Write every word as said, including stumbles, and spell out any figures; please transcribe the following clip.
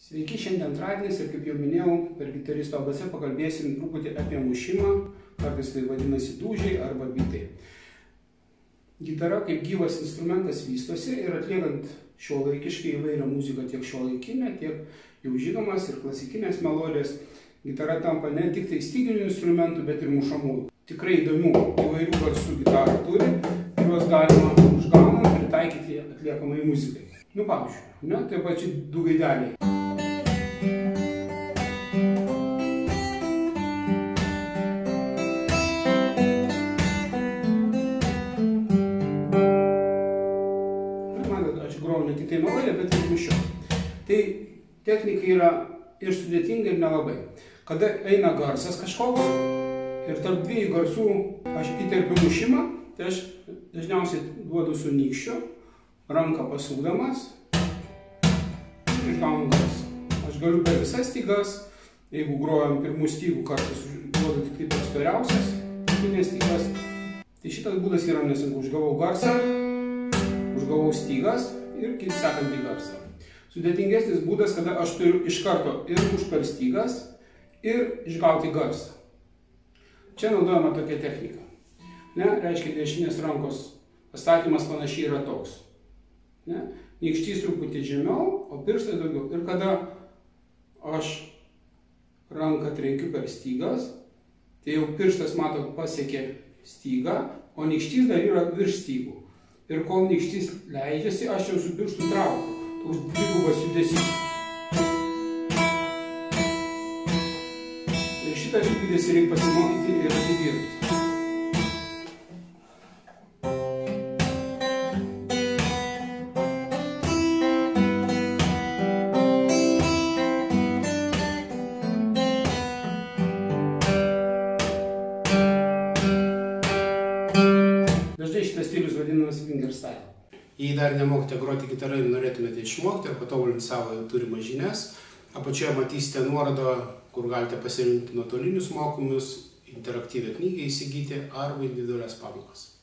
Sveiki, šiandien antradienis ir kaip jau minėjau, per gitaristo A B C pakalbėsim truputį apie mušimą, kartais tai vadinasi dūžiai arba bitai. Gitara kaip gyvas instrumentas vystosi ir atliekant šiuolaikiškai įvairią muziką, tiek šiuolaikinę, tiek jau žinomas ir klasikinės melodijas, gitara tampa ne tik tai styginių instrumentų, bet ir mušamųjų. Tikrai įdomių įvairių garsų gitarų turi, kuriuos galima užgaunant pritaikyti atliekamai muzikai. Nu, pavyzdžiui, ne, tai pačiai du gaideliai. Aš grojau ne tik tai melodiją, bet ir mušiau. Tai technika yra ir sudėtinga, ir nelabai. Kada eina garsas kažkoks ir tarp dviejų garsų aš įterpiu mušimą, tai aš dažniausiai duodu su nykščiu, ranką pasukdamas ir išgaunu garsą. Aš galiu per visas stygas, jeigu grojam pirmų stygų kartais duodu tik tai per storiausias stygas, tai šitas būdas yra nesunku. Užgavau garsą, užgavau stygas ir kitą sekantį garsą. Sudėtingesnis būdas, kada aš turiu iš karto ir už per stygas ir išgauti garsą. Čia naudojama tokia technika. Ne, reiškia, dešinės rankos pastatymas panašiai yra toks. Ne, nykštys truputį žemiau, o pirštai daugiau. Ir kada aš ranką trenkiu per stygas, tai jau pirštas, matot, pasiekė stygą, o nykštys dar yra virš stygų. Ir kol nykštys leidžiasi, aš jau su pirštu traukiu. Toks dvigubas judesys. Ir šitą judesį reikia pasimokyti ir atidirbti. Dažnai šitas stilius vadinamas fingerstyle. Jei dar nemokite groti gitarai ir norėtumėte išmokti ir patobulinti savo turimas žinias, apačioje matysite nuorodą, kur galite pasirinkti nuotolinius mokymus, interaktyvią knygą įsigyti arba individualias pamokas.